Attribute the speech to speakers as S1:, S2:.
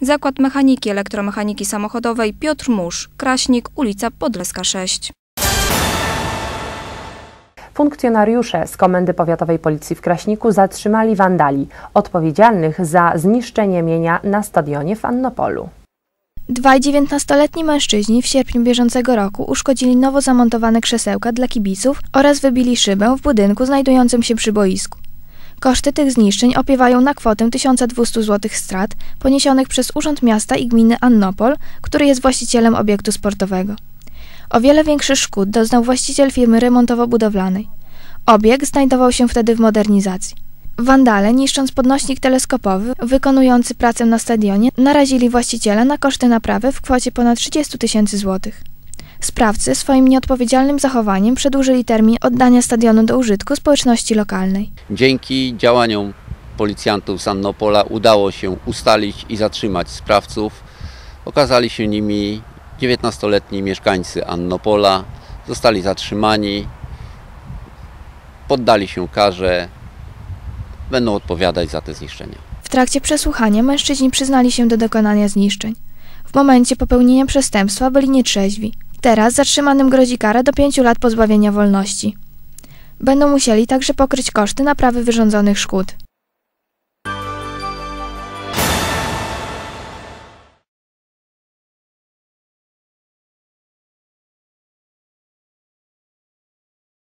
S1: Zakład Mechaniki Elektromechaniki Samochodowej Piotr Musz, Kraśnik, ulica Podleska 6.
S2: Funkcjonariusze z Komendy Powiatowej Policji w Kraśniku zatrzymali wandali odpowiedzialnych za zniszczenie mienia na stadionie w Annopolu.
S3: Dwaj 19-letni mężczyźni w sierpniu bieżącego roku uszkodzili nowo zamontowane krzesełka dla kibiców oraz wybili szybę w budynku znajdującym się przy boisku. Koszty tych zniszczeń opiewają na kwotę 1200 zł strat poniesionych przez Urząd Miasta i Gminy Annopol, który jest właścicielem obiektu sportowego. O wiele większych szkód doznał właściciel firmy remontowo-budowlanej. Obiekt znajdował się wtedy w modernizacji. Wandale, niszcząc podnośnik teleskopowy wykonujący pracę na stadionie, narazili właściciela na koszty naprawy w kwocie ponad 30 000 złotych. Sprawcy swoim nieodpowiedzialnym zachowaniem przedłużyli termin oddania stadionu do użytku społeczności lokalnej.
S4: Dzięki działaniom policjantów z Annopola udało się ustalić i zatrzymać sprawców. Okazali się nimi 19-letni mieszkańcy Annopola. Zostali zatrzymani, poddali się karze, będą odpowiadać za te zniszczenia.
S3: W trakcie przesłuchania mężczyźni przyznali się do dokonania zniszczeń. W momencie popełnienia przestępstwa byli nietrzeźwi. Teraz zatrzymanym grozi kara do 5 lat pozbawienia wolności. Będą musieli także pokryć koszty naprawy wyrządzonych szkód.